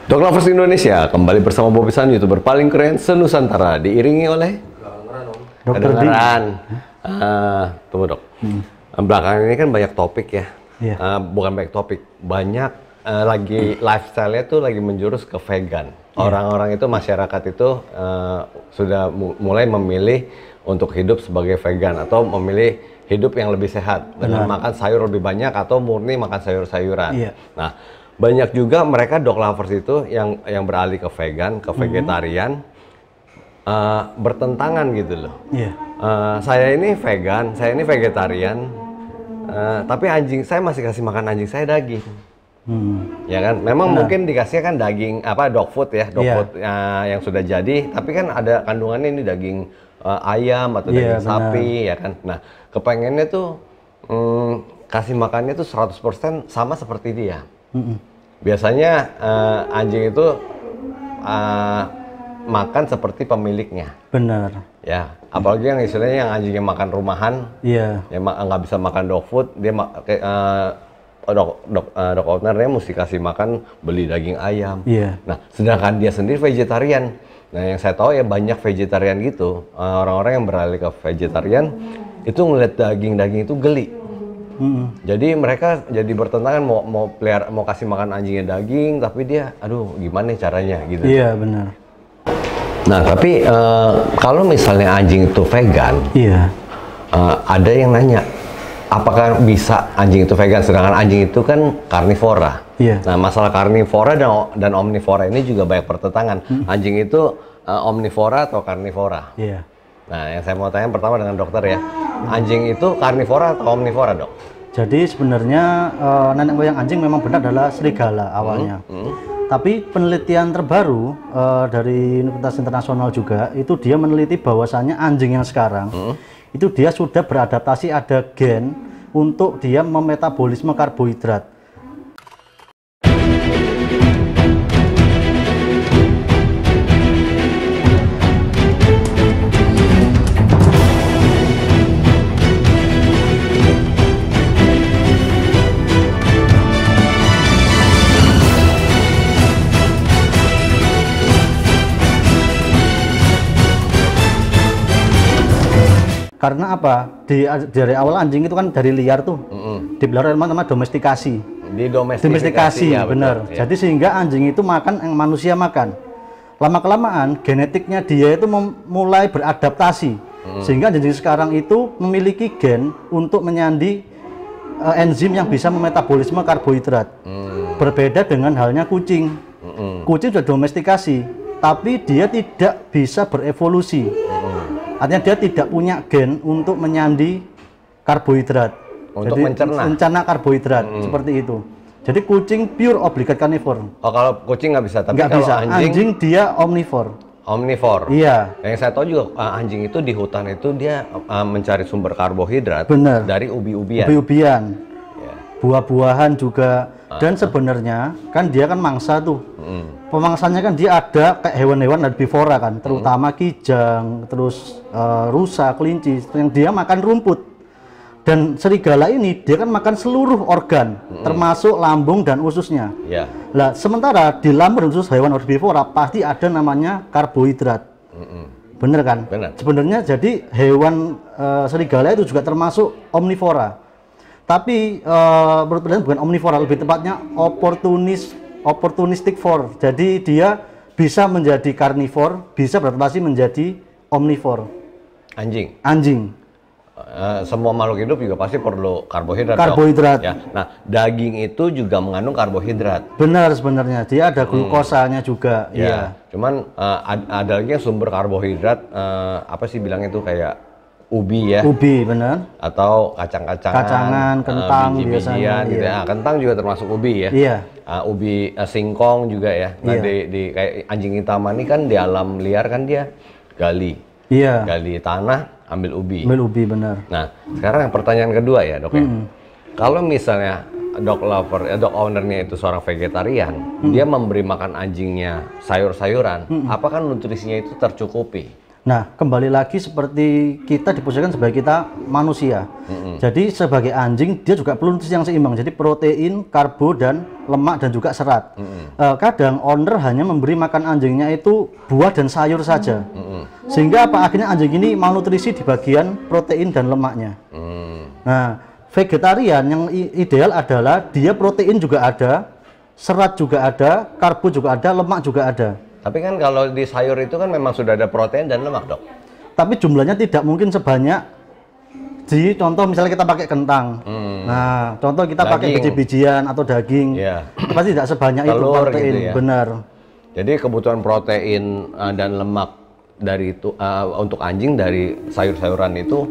Dog Lovers Indonesia kembali bersama Bobisan, YouTuber paling keren se-Nusantara, diiringi oleh Dokter Di. Tunggu dok. Belakangan ini kan banyak topik ya. Iya. Bukan banyak topik, banyak lagi lifestyle-nya tuh lagi menjurus ke vegan. Orang-orang itu, masyarakat itu sudah mulai memilih untuk hidup sebagai vegan atau memilih hidup yang lebih sehat dengan makan sayur lebih banyak atau murni makan sayur-sayuran. Iya. Nah, banyak juga mereka dog lovers itu yang beralih ke vegan, ke vegetarian, bertentangan gitu loh. Iya. Saya ini vegan, saya ini vegetarian, tapi anjing saya masih kasih makan anjing saya daging. Ya kan, memang mungkin dikasihnya kan daging dog food ya, dog food yang sudah jadi, tapi kan ada kandungannya ini daging ayam atau daging sapi ya kan. Nah, kepengennya tuh kasih makannya tuh 100% sama seperti dia. Biasanya anjing itu makan seperti pemiliknya. Benar. Ya, apalagi yang istilahnya yang anjingnya makan rumahan, Iya. yang nggak bisa makan dog food, dia dog ownernya mesti kasih makan beli daging ayam. Iya. Nah, sedangkan dia sendiri vegetarian. Nah, yang saya tahu ya banyak vegetarian gitu, orang-orang yang beralih ke vegetarian itu ngeliat daging-daging itu geli. Jadi mereka jadi bertentangan mau kasih makan anjingnya daging, tapi dia, aduh gimana caranya gitu. Iya, benar. Nah, tapi kalau misalnya anjing itu vegan, Iya. ada yang nanya, apakah bisa anjing itu vegan? Sedangkan anjing itu kan karnivora. Iya. Nah, masalah karnivora dan omnivora ini juga banyak pertentangan. Anjing itu omnivora atau karnivora? Iya. Nah, yang saya mau tanya pertama dengan dokter ya, anjing itu karnivora atau omnivora, dok? Jadi sebenarnya nenek moyang anjing memang benar adalah serigala awalnya. Tapi penelitian terbaru dari Universitas Internasional juga itu dia meneliti bahwasannya anjing yang sekarang itu dia sudah beradaptasi, ada gen untuk dia memetabolisme karbohidrat. Karena apa? Dari awal anjing itu kan dari liar tuh, dipelihara nama domestikasi. Domestikasi, ya, benar. Ya. Jadi sehingga anjing itu makan yang manusia makan. Lama-kelamaan genetiknya dia itu mulai beradaptasi, sehingga anjing sekarang itu memiliki gen untuk menyandi enzim yang bisa memetabolisme karbohidrat. Berbeda dengan halnya kucing. Kucing sudah domestikasi, tapi dia tidak bisa berevolusi. Artinya dia tidak punya gen untuk menyandi karbohidrat. Untuk mencerna karbohidrat, seperti itu. Jadi kucing pure obligate carnivore. Oh, kalau kucing nggak bisa, tapi nggak kalau bisa. Anjing dia omnivore. Omnivore. Iya. Yang saya tahu juga anjing itu di hutan itu dia mencari sumber karbohidrat. Benar. Dari ubi-ubian. Ubi-ubian. Ya. Buah-buahan juga. Dan sebenarnya kan dia kan mangsa tuh. Pemangsanya kan dia ada kayak hewan-hewan herbivora kan, terutama kijang, terus rusa, kelinci, yang dia makan rumput. Dan serigala ini dia kan makan seluruh organ, termasuk lambung dan ususnya. Yeah. Lah, sementara di lambung dan usus hewan herbivora pasti ada namanya karbohidrat. Bener kan? Bener. Sebenarnya jadi hewan serigala itu juga termasuk omnivora. Tapi menurut saya bukan omnivora, lebih tepatnya opportunistic for. Jadi dia bisa menjadi karnivor, bisa beradaptasi menjadi omnivor. Anjing. Semua makhluk hidup juga pasti perlu karbohidrat. Karbohidrat. Ya. Nah, daging itu juga mengandung karbohidrat. Benar sebenarnya, dia ada glukosanya juga. Ya. Iya. Cuman ada lagi yang sumber karbohidrat apa sih bilangnya itu kayak ubi ya. Ubi, benar. Atau kacang-kacangan. Kacangan, kentang biasanya. Gitu ya. Kentang juga termasuk ubi ya. Iya. Ubi singkong juga ya. Nah, di kayak anjing hitam ini kan di alam liar kan dia gali. Iya. Gali tanah, ambil ubi. Ambil ubi, benar. Nah, sekarang yang pertanyaan kedua ya, Dok ya. Kalau misalnya dog lover, dog ownernya itu seorang vegetarian, dia memberi makan anjingnya sayur-sayuran, apakah nutrisinya itu tercukupi? Nah, kembali lagi seperti kita diposisikan sebagai kita manusia. Jadi sebagai anjing dia juga perlu nutrisi yang seimbang. Jadi protein, karbo dan lemak dan juga serat. Kadang owner hanya memberi makan anjingnya itu buah dan sayur saja. Sehingga apa akhirnya anjing ini malnutrisi di bagian protein dan lemaknya. Nah, vegetarian yang ideal adalah dia protein juga ada, serat juga ada, karbo juga ada, lemak juga ada. Tapi kan kalau di sayur itu kan memang sudah ada protein dan lemak, Dok. Tapi jumlahnya tidak mungkin sebanyak di contoh misalnya kita pakai kentang. Nah, contoh kita pakai biji-bijian atau daging. Pasti tidak sebanyak itu protein, gitu ya? Benar. Jadi kebutuhan protein dan lemak dari itu untuk anjing dari sayur-sayuran itu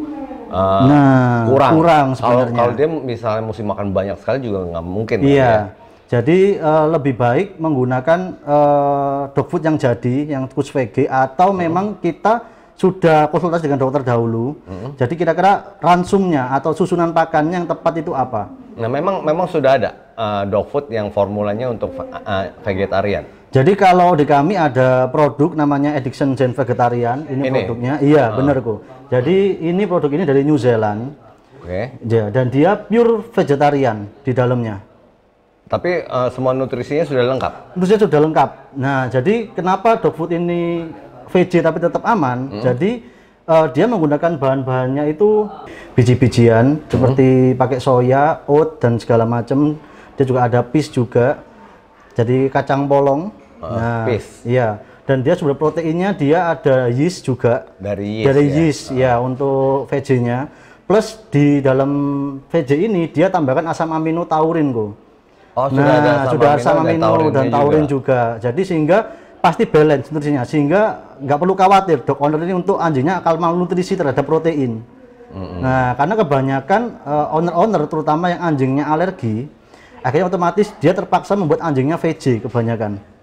kurang sebenarnya. Kalau dia misalnya mesti makan banyak sekali juga nggak mungkin. Iya. Kan, ya? Jadi lebih baik menggunakan dog food yang jadi, yang khusus VG, atau memang kita sudah konsultasi dengan dokter dahulu. Jadi kira-kira ransumnya atau susunan pakannya yang tepat itu apa? Nah, memang sudah ada dog food yang formulanya untuk vegetarian. Jadi kalau di kami ada produk namanya Addiction Gen Vegetarian, ini produknya. Iya, benar kok. Jadi ini produk ini dari New Zealand. Ya, dan dia pure vegetarian di dalamnya. Tapi semua nutrisinya sudah lengkap? Nutrisinya sudah lengkap. Nah, jadi kenapa dog food ini VG tapi tetap aman? Jadi dia menggunakan bahan-bahannya itu biji-bijian, seperti pakai soya, oat, dan segala macam. Dia juga ada peas juga. Jadi kacang polong. Peas? Iya. Dan dia sumber proteinnya, dia ada yeast juga. Dari yeast, ya untuk VG-nya. Plus di dalam VG ini, dia tambahkan asam amino taurin kok. Oh, sudah ada asam amino dan taurin juga. Jadi sehingga pasti balance nutrisinya, sehingga nggak perlu khawatir dog owner ini untuk anjingnya akan malnutrisi terhadap protein. Nah, karena kebanyakan owner-owner terutama yang anjingnya alergi, akhirnya otomatis dia terpaksa membuat anjingnya VG kebanyakan.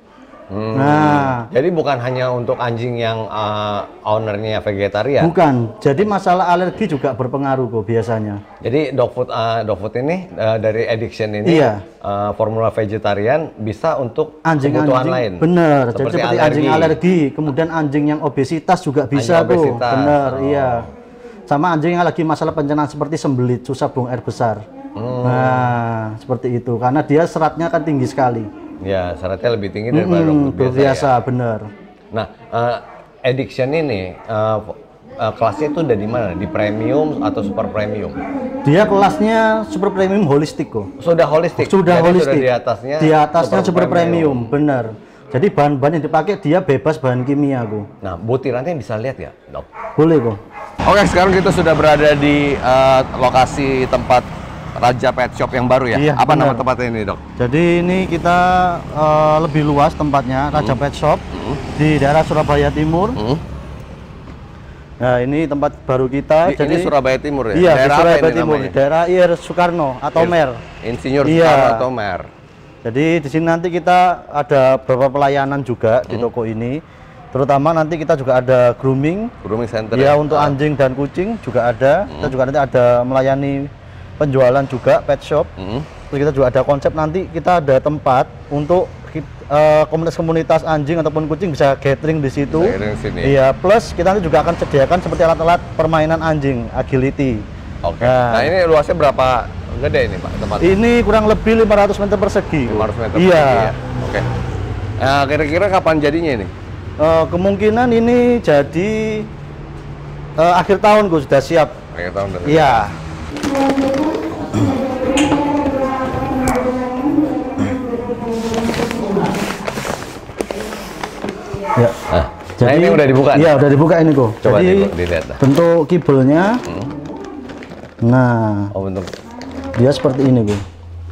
Nah, jadi bukan hanya untuk anjing yang ownernya vegetarian. Bukan. Jadi masalah alergi juga berpengaruh kok biasanya. Jadi dog food ini dari Addiction ini formula vegetarian bisa untuk kebutuhan lain. Bener. Jadi seperti anjing alergi, kemudian anjing yang obesitas juga bisa tuh. Bener, iya. Sama anjing yang lagi masalah pencernaan seperti sembelit, susah buang air besar. Nah, seperti itu. Karena dia seratnya kan tinggi sekali. Ya, seratnya lebih tinggi daripada dog food biasa. Bener. Nah, Addiction ini kelasnya itu udah di mana? Di premium atau super premium? Dia kelasnya super premium holistik kok. Sudah holistik. Sudah holistik. Di atasnya super premium. Bener. Jadi bahan-bahan yang dipakai dia bebas bahan kimia kok. Nah, butirannya bisa lihat ya, Dok? Boleh kok. Oke, sekarang kita sudah berada di lokasi tempat Raja Pet Shop yang baru ya? Iya, apa nama tempatnya ini, Dok? Jadi ini kita lebih luas tempatnya, Raja Pet Shop di daerah Surabaya Timur. Nah, ini tempat baru kita. Ini Surabaya Timur ya? Iya, daerah Surabaya Timur, daerah Ir Soekarno atau Mer. Insinyur Soekarno atau Mer. Jadi di sini nanti kita ada beberapa pelayanan juga di toko ini. Terutama nanti kita juga ada grooming center ya, untuk anjing dan kucing juga ada. Kita juga nanti ada melayani penjualan juga pet shop. Terus kita juga ada konsep nanti kita ada tempat untuk komunitas-komunitas anjing ataupun kucing bisa gathering di situ. Iya, plus kita nanti juga akan sediakan seperti alat-alat permainan anjing, agility. Oke. Nah, ini luasnya berapa gede ini, Pak, tempatnya? Ini kurang lebih 500 meter persegi. 500 meter persegi. Iya. Oke. Nah, kira-kira kapan jadinya ini? Kemungkinan ini jadi akhir tahun gue sudah siap. Akhir tahun. Iya. Ya. Jadi ini udah dibuka. Iya, udah dibuka ini kok. Coba jadi dilihat. Bentuk kibelnya. Nah. Oh, bentuk. Dia seperti ini, kok.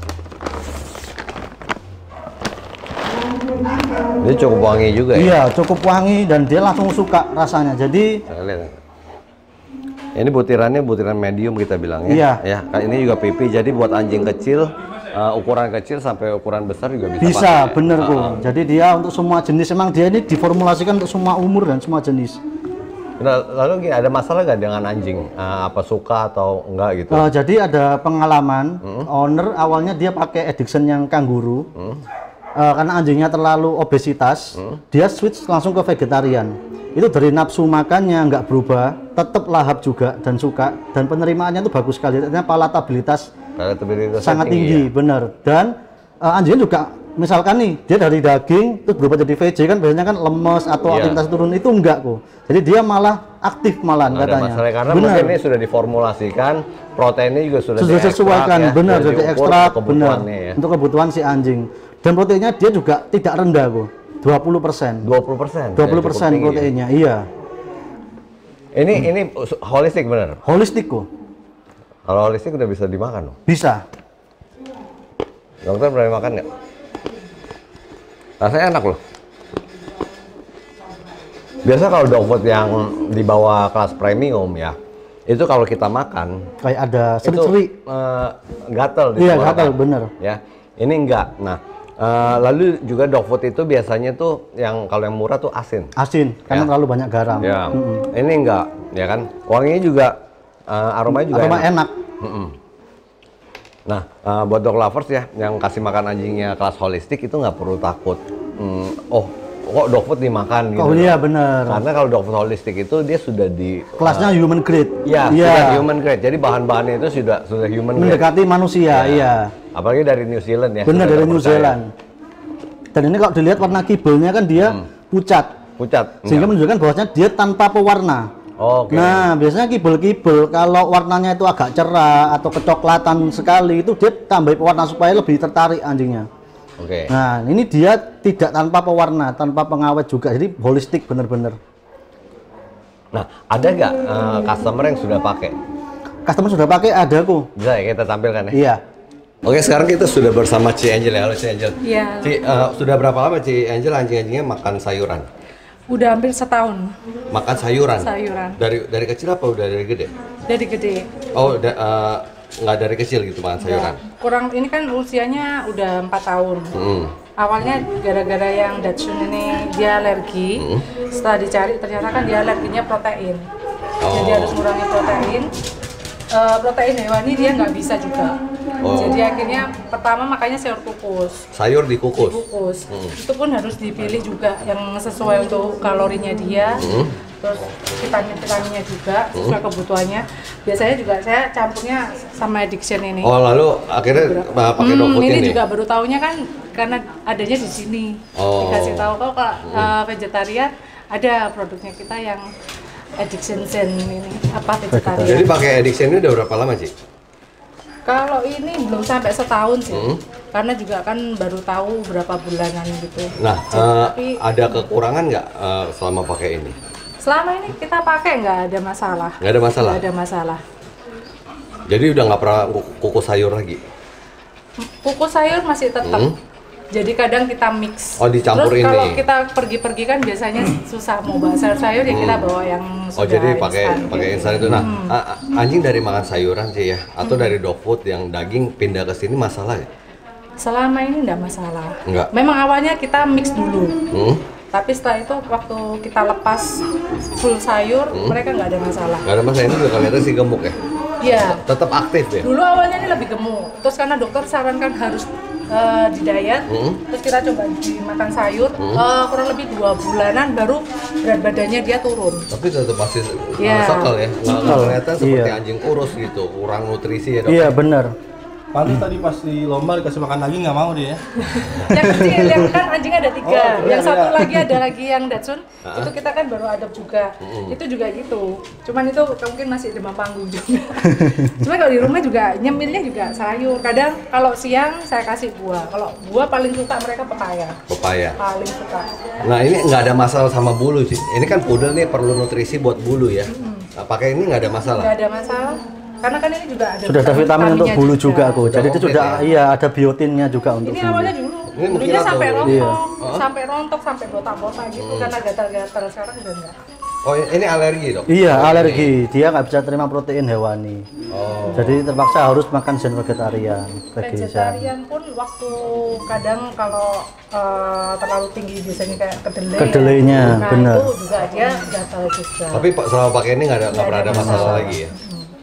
Dia cukup wangi juga ya? Iya, cukup wangi dan dia langsung suka rasanya. Jadi ini butiran medium kita bilang ya. Iya. Ya, ini juga pipi. Jadi buat anjing kecil, ukuran kecil sampai ukuran besar juga bisa. Bisa, bener kok. Jadi dia untuk semua jenis, emang dia ini diformulasikan untuk semua umur dan semua jenis. Nah, lalu ada masalah nggak dengan anjing? Apa suka atau enggak gitu? Jadi ada pengalaman owner awalnya dia pakai Addiction yang kanguru. karena anjingnya terlalu obesitas, dia switch langsung ke vegetarian. Itu dari nafsu makannya nggak berubah, tetap lahap juga dan suka, dan penerimaannya itu bagus sekali. Artinya palatabilitas sangat tinggi, ya? Bener. Dan anjingnya juga, misalkan nih dia dari daging terus berubah jadi VJ kan biasanya kan lemes atau aktivitas turun, itu enggak kok. Jadi dia malah aktif malahan katanya. Masalah, karena mungkin ini sudah diformulasikan, proteinnya juga sudah disesuaikan, ya? Benar, sudah diekstrak, benar, ya? Untuk kebutuhan si anjing. Dan proteinnya dia juga tidak rendah kok, 20%. 20% proteinnya, iya. Ini holistik bener? Holistik kok. Kalau holistik udah bisa dimakan loh? Bisa. Dokter berani makan nggak? Rasanya enak loh. Biasa kalau dog food yang di bawah kelas premium ya, itu kalau kita makan kayak ada seri-seri, gatel. Iya, gatel, bener. Ya, ini enggak. Nah, lalu juga dog food itu biasanya tuh yang kalau yang murah tuh asin. Asin, karena terlalu banyak garam. Ya. Ini enggak, ya kan? Wanginya juga, aromanya juga enak. Nah, buat dog lovers ya, yang kasih makan anjingnya kelas holistik itu nggak perlu takut. Kok dog food dimakan gitu. Oh iya benar. Karena kalau dog food holistik itu dia sudah di kelasnya human grade. Iya, sudah human grade. Jadi bahan-bahannya itu sudah human grade. Mendekati manusia, iya. Apalagi dari New Zealand ya. Benar, dari New Zealand. Dan ini kalau dilihat warna kibelnya kan dia pucat. Sehingga menunjukkan bahwasanya dia tanpa pewarna. Oke. Nah, biasanya kibel-kibel kalau warnanya itu agak cerah atau kecoklatan sekali itu dia tambah pewarna supaya lebih tertarik anjingnya. Oke. Nah, ini dia tidak tanpa pewarna, tanpa pengawet juga, jadi holistik bener-bener. Nah, ada nggak customer yang sudah pakai? Customer sudah pakai, ada kok. Bisa ya kita tampilkan ya? Iya. Oke, sekarang kita sudah bersama Ci Angel ya. Halo Ci Angel. Iya. Ci, sudah berapa lama Ci Angel anjing-anjingnya makan sayuran? Udah hampir setahun. Makan sayuran? Sayuran. Dari kecil apa udah dari gede? Dari gede. Oh, nggak dari kecil gitu makan sayuran? Kurang, ini kan usianya udah 4 tahun. Awalnya gara-gara yang Dachshund ini dia alergi. Setelah dicari ternyata kan dia alerginya protein. Jadi harus mengurangi protein. Protein hewani dia nggak bisa juga. Jadi akhirnya pertama makanya sayur kukus. Sayur dikukus? Dikukus. Itu pun harus dipilih juga yang sesuai untuk kalorinya dia. Terus vitamin-vitaminnya juga sesuai kebutuhannya. Biasanya juga saya campurnya sama addiction ini. Oh, lalu akhirnya pakai dog food ini? Ini juga baru taunya kan karena adanya di sini. Dikasih tahu kalau vegetarian ada produknya kita yang addiction zen ini apa vegetarian. Jadi pakai addiction ini udah berapa lama sih? Kalau ini belum sampai setahun sih, karena juga kan baru tahu berapa bulanan gitu. Nah, tapi ada kekurangan nggak selama pakai ini? Selama ini kita pakai nggak ada masalah. Nggak ada masalah? Nggak ada masalah. Jadi udah nggak pernah kukus sayur lagi? Kukus sayur masih tetap. Jadi kadang kita mix. Oh, dicampur. Terus ini? Kalau kita pergi-pergi kan biasanya susah mau bawa sayur-sayur ya kita bawa yang sudah jadi pakai instan itu. Nah, anjing dari makan sayuran sih ya, atau dari dog food yang daging pindah ke sini masalah ya? Selama ini enggak masalah. Enggak. Memang awalnya kita mix dulu. Tapi setelah itu waktu kita lepas full sayur, mereka nggak ada masalah. Nggak ada masalah, ini juga kelihatan sih gemuk ya? Iya. Tetap aktif ya? Dulu awalnya ini lebih gemuk, terus karena dokter sarankan harus di diet, terus kita coba dimakan sayur, kurang lebih 2 bulanan baru berat badannya dia turun. Tapi tetap masih sekel ya? Nggak kelihatan seperti anjing kurus gitu, kurang nutrisi ya dok? Iya benar. Pantes tadi pas di lomba dikasih makan lagi nggak mau dia. Yang kecil, yang kan anjing ada 3, yang satu lagi ada lagi yang Dachshund, itu kita kan baru adopt juga, itu juga gitu. Cuman itu mungkin masih demam panggung juga. Cuma kalau di rumah juga nyemilnya juga sayur. Kadang kalau siang saya kasih buah. Kalau buah paling suka mereka pepaya. Pepaya. Paling suka. Nah ini nggak ada masalah sama bulu sih. Ini kan poodle nih perlu nutrisi buat bulu ya. Nah, pakai ini nggak ada masalah. Nggak ada masalah. Karena kan ini juga ada. Sudah ada vitamin untuk bulu juga kok. Jadi itu sudah ada biotinnya juga untuk ini bulu. awalnya dulunya sampai rontok, sampai rontok, sampai botak-botak gitu karena gatal-gatal. Sekarang udah enggak. Oh ini alergi dok? Iya alergi, dia nggak bisa terima protein hewani. Jadi terpaksa harus makan zen vegetarian. Vegetarian pun waktu kadang kalau terlalu tinggi biasanya kayak kedelai. Kedelainya, nah, benar. Itu juga dia gatal juga. Tapi selama pakai ini nggak pernah ada masalah lagi ya?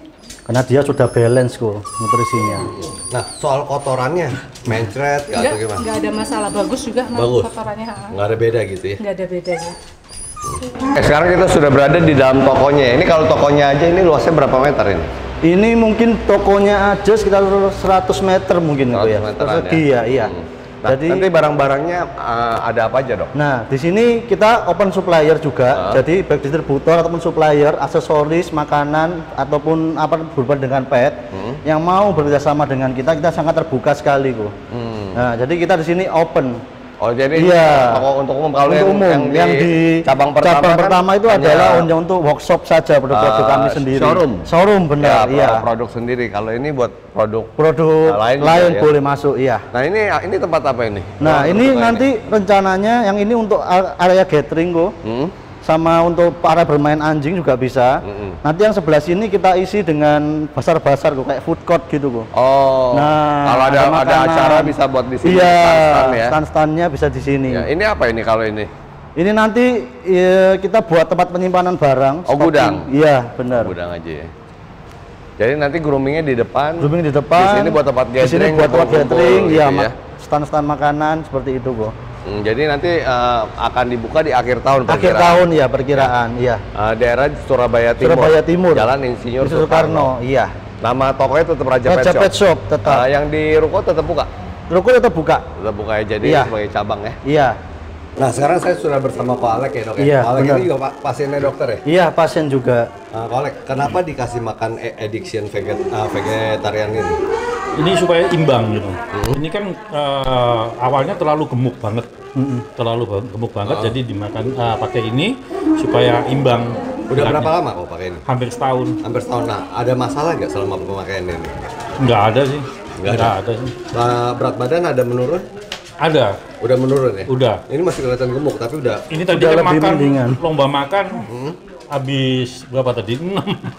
Karena dia sudah balance kok nutrisinya. Nah, soal kotorannya, mencret atau gimana? Enggak ada masalah, bagus juga Bagus. kotorannya. Nggak ada beda gitu ya? Enggak ada bedanya. Sekarang kita sudah berada di dalam tokonya. Ini kalau tokonya aja ini luasnya berapa meter ini? Ini mungkin tokonya aja sekitar 100 meter mungkin itu ya. Persegi ya, iya. Nah, jadi nanti barang-barangnya ada apa aja, Dok? Nah, di sini kita open supplier juga. Jadi baik distributor ataupun supplier, aksesoris, makanan ataupun apa berupa dengan pet yang mau bekerjasama dengan kita sangat terbuka sekali kok. Nah, jadi kita di sini open. Oh, jadi toko untuk umum. Kalau yang di cabang pertama itu adalah untuk workshop saja, produk-produk kami sendiri. Showroom benar, iya. Produk sendiri. Kalau ini buat produk lain boleh masuk, iya. Nah, ini tempat apa ini? Nah, ini nanti rencananya yang ini untuk area gathering kok. Sama untuk para bermain anjing juga bisa. Nanti yang sebelah sini kita isi dengan basar-basar kok, kayak food court gitu kok. Oh. Nah, kalau ada acara bisa buat di sini. Iya, stand-standnya bisa di sini. Ya, ini apa ini kalau ini? Ini nanti kita buat tempat penyimpanan barang. Oh, gudang. Iya, benar. Gudang aja ya. Jadi nanti groomingnya di depan. Grooming di depan. Di sini buat tempat gathering. Di sini buat tempat gathering, gitu ya. Stand-stand makanan seperti itu kok. Jadi nanti akan dibuka di akhir tahun. Akhir tahun ya perkiraan, iya. Daerah Surabaya Timur. Surabaya Timur. Jalan Insinyur Soekarno. Iya. Nama tokonya tetap Raja Pet Shop tetap. Yang di ruko tetap buka. Ruko tetap buka. Tetap buka ya, jadi sebagai cabang ya. Iya. Nah, sekarang saya sudah bersama Pak Alek ya, Dok ya. Iya, Pak Alek ini juga pasiennya dokter ya? Iya, pasien juga. Pak Alek, kenapa dikasih makan addiction vegetarian ini? Ini supaya imbang gitu. Ini kan awalnya terlalu gemuk banget, jadi dimakan pakai ini supaya imbang. Udah berapa lama kok pakai ini? Hampir setahun. Hampir setahun. Nah, ada masalah nggak selama pemakaian ini? Nggak ada sih. Nggak ada sih. Berat badan ada menurun? Ada. Udah menurun ya? Udah. Ini masih kelihatan gemuk tapi udah. Ini tadi kan makan lomba makan, habis berapa tadi? 6.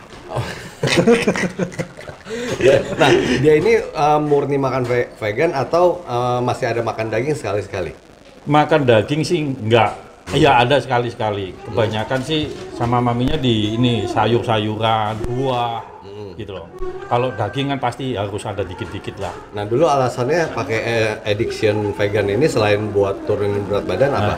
Nah, dia ini murni makan vegan atau masih ada makan daging sekali-sekali? Makan daging sih enggak. Iya ada sekali-sekali. Kebanyakan sih sama maminya di ini sayur-sayuran, buah, gitu loh. Kalau daging kan pasti harus ada dikit-dikit lah. Nah dulu alasannya pakai addiction vegan ini selain buat turunin berat badan apa?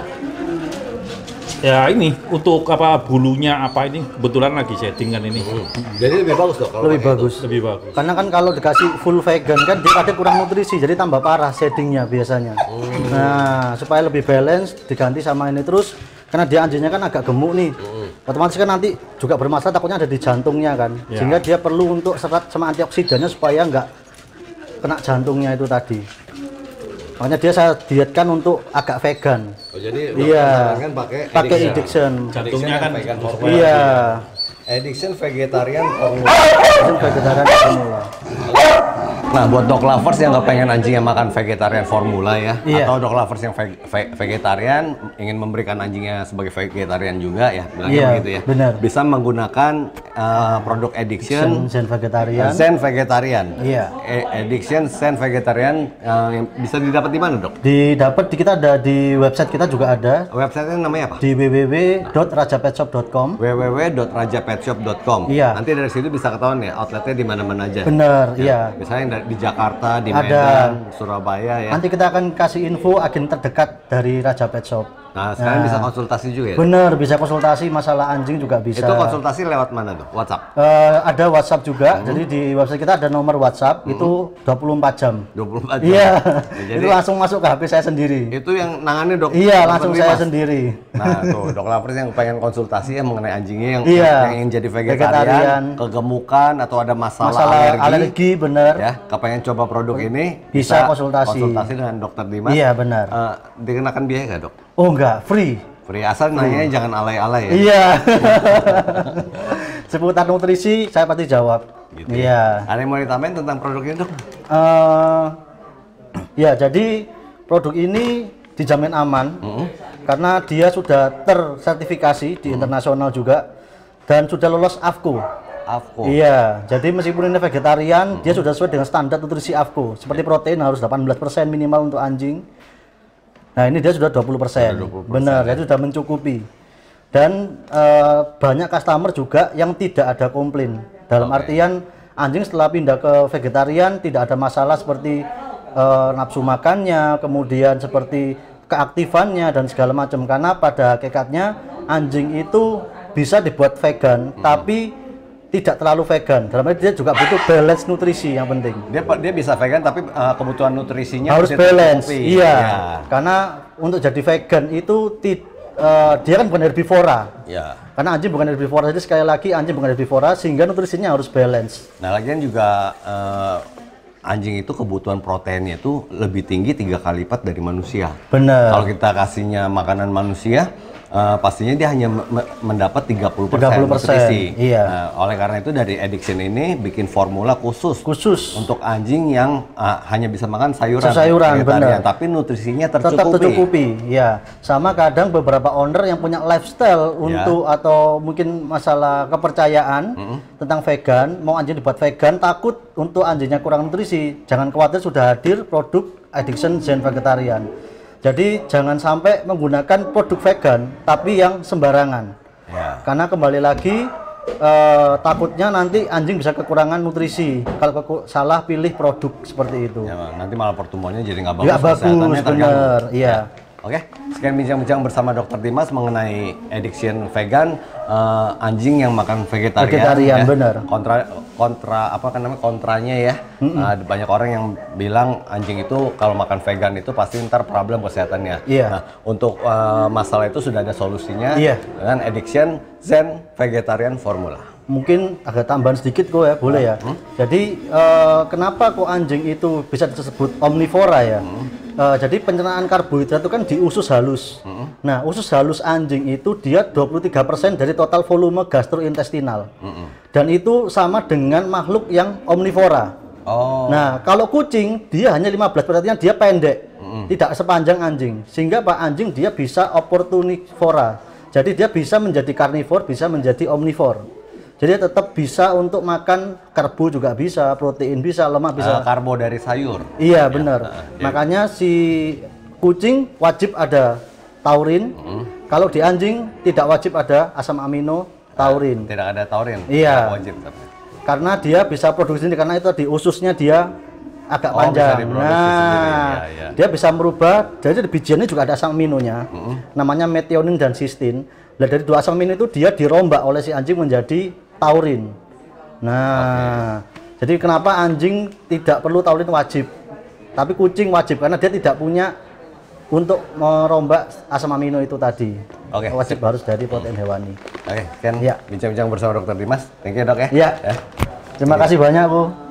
Ya ini untuk apa bulunya apa ini kebetulan lagi setting kan ini. Jadi lebih bagus dong kalau lebih bagus. Lebih bagus. Karena kan kalau dikasih full vegan kan dia ada kurang nutrisi jadi tambah parah settingnya biasanya. Nah supaya lebih balance diganti sama ini terus karena dia anjingnya kan agak gemuk nih. Otomatis kan nanti juga bermasalah takutnya ada di jantungnya kan. Sehingga dia perlu untuk serat sama antioksidannya supaya nggak kena jantungnya itu tadi. Makanya dia saya dietkan untuk agak vegan. Oh, jadi kan pakai addiction. Jantungnya kan vegan iya. Addiction vegetarian formula. Addiction vegetarian formula. Nah, buat dog lovers yang nggak pengen anjingnya makan vegetarian formula ya, atau dog lovers yang vegetarian ingin memberikan anjingnya sebagai vegetarian juga ya, bilangnya begitu ya. Benar. Bisa menggunakan produk addiction Zen vegetarian. Zen vegetarian. Iya. Addiction Zen vegetarian yang bisa didapat di mana, Dok? Didapat kita ada di website kita juga ada. Websitenya namanya apa? Di www.rajapetshop.com. www.rajapetshop.com. Iya. Nanti dari situ bisa ketahuan ya outletnya di mana-mana aja. Benar, iya. Misalnya di Jakarta, di Medan, Surabaya ya. Nanti kita akan kasih info agen terdekat dari Raja Pet Shop. Nah, sekarang bisa konsultasi juga ya? Bener, bisa konsultasi masalah anjing juga bisa. Itu konsultasi lewat mana tuh? WhatsApp? Ada WhatsApp juga, jadi di website kita ada nomor WhatsApp, itu 24 jam. 24 jam? Iya, jadi, itu langsung masuk ke HP saya sendiri. Itu yang nangani dok? Iya, langsung saya sendiri. Nah tuh, dok lovers yang pengen konsultasi ya mengenai anjingnya yang ingin jadi vegetarian, kegemukan, atau ada masalah alergi, bener. Ya, kepengen coba produk ini, bisa konsultasi dengan dokter Dimas. Iya, benar. Dikenakan biaya nggak dok? Oh enggak, free. Free, asal nanya jangan alay-alay ya? Iya. Seputar nutrisi, saya pasti jawab. Gitu. Iya. Ada yang mau ditambahin tentang produk ini dok? Ya, jadi produk ini dijamin aman. Karena dia sudah tersertifikasi di internasional juga. Dan sudah lolos AFCO. AFCO? Iya, jadi meskipun ini vegetarian, dia sudah sesuai dengan standar nutrisi AFCO. Seperti protein harus 18% minimal untuk anjing. Nah ini dia sudah 20%, benar, jadi sudah mencukupi. Dan banyak customer juga yang tidak ada komplain. Dalam artian anjing setelah pindah ke vegetarian tidak ada masalah seperti nafsu makannya, kemudian seperti keaktifannya dan segala macam, karena pada hakikatnya anjing itu bisa dibuat vegan tapi tidak terlalu vegan. Dalam arti dia juga butuh balance nutrisi yang penting. Dia bisa vegan tapi kebutuhan nutrisinya harus balance. Iya. Ya. Karena untuk jadi vegan itu dia kan bukan herbivora. Ya. Karena anjing bukan herbivora, jadi sekali lagi anjing bukan herbivora sehingga nutrisinya harus balance. Nah, lagian juga anjing itu kebutuhan proteinnya itu lebih tinggi 3 kali lipat dari manusia. Benar. Kalau kita kasihnya makanan manusia, pastinya dia hanya mendapat 30% nutrisi. Iya. Nah, oleh karena itu dari Addiction ini bikin formula khusus untuk anjing yang hanya bisa makan sayuran benar. Tapi nutrisinya tetap tercukupi. Ya. Sama kadang beberapa owner yang punya lifestyle untuk atau mungkin masalah kepercayaan tentang vegan, mau anjing dibuat vegan, takut untuk anjingnya kurang nutrisi. Jangan khawatir, sudah hadir produk Addiction Zen Vegetarian. Jadi jangan sampai menggunakan produk vegan tapi yang sembarangan. Ya. Karena kembali lagi takutnya nanti anjing bisa kekurangan nutrisi kalau salah pilih produk seperti itu. Ya, nanti malah pertumbuhannya jadi nggak bagus. Nggak bagus, benar. Iya. Oke, sekian bincang-bincang bersama Dr. Dimas mengenai addiction vegan, anjing yang makan vegetarian benar. Kontranya ya. Banyak orang yang bilang anjing itu kalau makan vegan itu pasti ntar problem kesehatannya. Iya. Nah, untuk masalah itu sudah ada solusinya dengan Addiction Zen Vegetarian Formula. Mungkin agak tambahan sedikit kok ya, boleh ya. Jadi kenapa kok anjing itu bisa disebut omnivora ya? Jadi pencernaan karbohidrat itu kan di usus halus. Nah, usus halus anjing itu dia 23% dari total volume gastrointestinal. Dan itu sama dengan makhluk yang omnivora. Nah, kalau kucing dia hanya 15%, dia pendek. Tidak sepanjang anjing. Sehingga Pak anjing dia bisa opportunivora. Jadi dia bisa menjadi karnivor, bisa menjadi omnivor. Jadi tetap bisa untuk makan karbo juga bisa, protein bisa, lemak bisa. Karbo dari sayur. Iya benar. Makanya si kucing wajib ada taurin. Kalau di anjing tidak wajib ada asam amino taurin. Tidak ada taurin. Iya. Wajib. Karena dia bisa produksi sendiri, karena itu di ususnya dia agak panjang. Nah, dia bisa merubah. Jadi di bijiannya juga ada asam aminonya. Namanya metionin dan cysteine. Nah, dari 2 asam amino itu dia dirombak oleh si anjing menjadi taurin. Nah, jadi kenapa anjing tidak perlu taurin wajib, tapi kucing wajib karena dia tidak punya untuk merombak asam amino itu tadi. Wajib harus dari protein hewani. Kan bincang-bincang bersama Dr. Dimas. Thank you, Dok ya. Iya. Terima kasih banyak, Bu.